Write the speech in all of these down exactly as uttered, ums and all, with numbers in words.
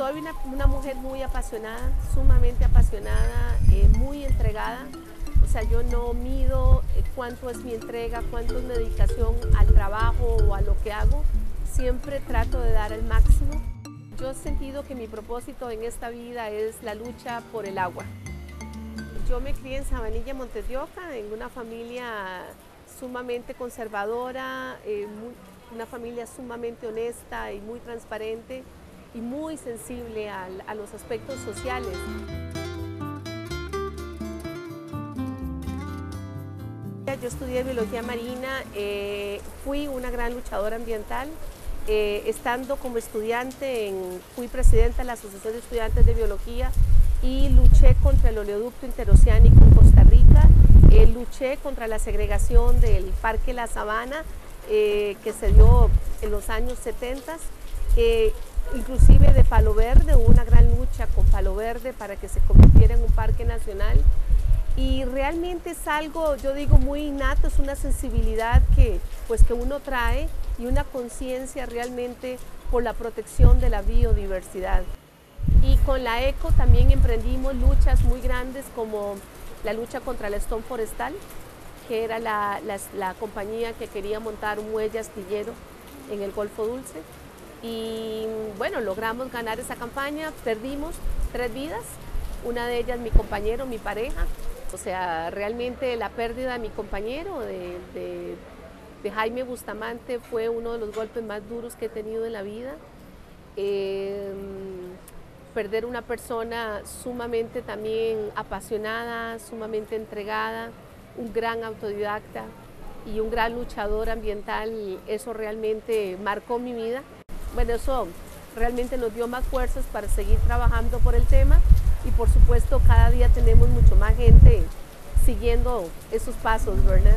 soy una, una mujer muy apasionada, sumamente apasionada, eh, muy entregada. O sea, yo no mido eh, cuánto es mi entrega, cuánto es mi dedicación al trabajo o a lo que hago. Siempre trato de dar el máximo. Yo he sentido que mi propósito en esta vida es la lucha por el agua. Yo me crié en Sabanilla, Montes de Oca, en una familia sumamente conservadora, eh, muy, una familia sumamente honesta y muy transparente y muy sensible al, a los aspectos sociales. Yo estudié biología marina, eh, fui una gran luchadora ambiental. Eh, estando como estudiante, en, fui presidenta de la Asociación de Estudiantes de Biología y luché contra el oleoducto interoceánico en Costa Rica. Eh, luché contra la segregación del Parque La Sabana, eh, que se dio en los años setenta. Eh, inclusive de Palo Verde, hubo una gran lucha con Palo Verde para que se convirtiera en un parque nacional. Y realmente es algo, yo digo, muy innato, es una sensibilidad que, pues, que uno trae y una conciencia realmente por la protección de la biodiversidad. Y con la ECO también emprendimos luchas muy grandes como la lucha contra el estón forestal, que era la, la, la compañía que quería montar un muelle astillero en el Golfo Dulce. Y bueno, logramos ganar esa campaña, perdimos tres vidas, una de ellas mi compañero, mi pareja. O sea, realmente la pérdida de mi compañero, de, de, de Jaime Bustamante, fue uno de los golpes más duros que he tenido en la vida. Eh, perder una persona sumamente también apasionada, sumamente entregada, un gran autodidacta y un gran luchador ambiental, eso realmente marcó mi vida. Bueno, eso realmente nos dio más fuerzas para seguir trabajando por el tema. Y por supuesto cada día tenemos mucho más gente siguiendo esos pasos, ¿verdad?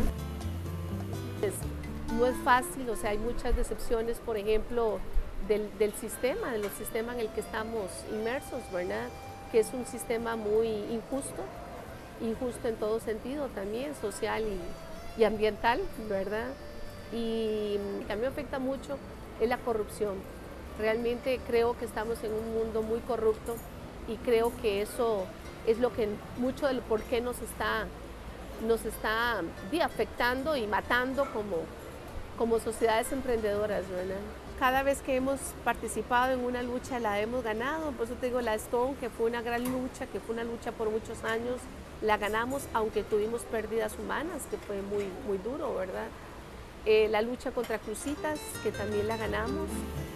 Es, no es fácil, o sea, hay muchas decepciones, por ejemplo, del, del sistema, del sistema en el que estamos inmersos, ¿verdad? Que es un sistema muy injusto, injusto en todo sentido también, social y, y ambiental, ¿verdad? Y a mí me afecta mucho es la corrupción. Realmente creo que estamos en un mundo muy corrupto. Y creo que eso es lo que mucho del por qué nos está, nos está sí, afectando y matando como, como sociedades emprendedoras, ¿verdad? Cada vez que hemos participado en una lucha la hemos ganado, por eso te digo, la Stone, que fue una gran lucha, que fue una lucha por muchos años, la ganamos aunque tuvimos pérdidas humanas, que fue muy, muy duro, ¿verdad? Eh, la lucha contra Cruzitas, que también la ganamos.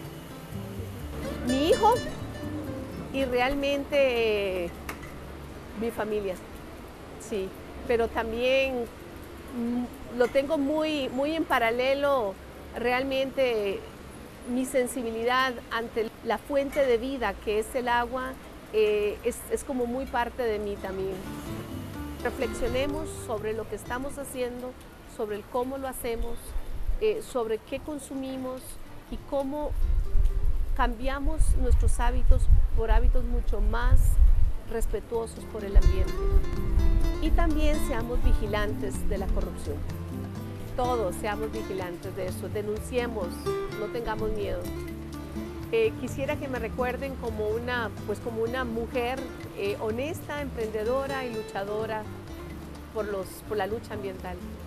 Mi hijo, y realmente eh, mi familia, sí, pero también mm, lo tengo muy, muy en paralelo, realmente mi sensibilidad ante la fuente de vida que es el agua, eh, es, es como muy parte de mí también. Reflexionemos sobre lo que estamos haciendo, sobre el cómo lo hacemos, eh, sobre qué consumimos y cómo cambiamos nuestros hábitos por hábitos mucho más respetuosos por el ambiente. Y también seamos vigilantes de la corrupción. Todos seamos vigilantes de eso, denunciemos, no tengamos miedo. Eh, quisiera que me recuerden como una, pues como una mujer eh, honesta, emprendedora y luchadora por, los, por la lucha ambiental.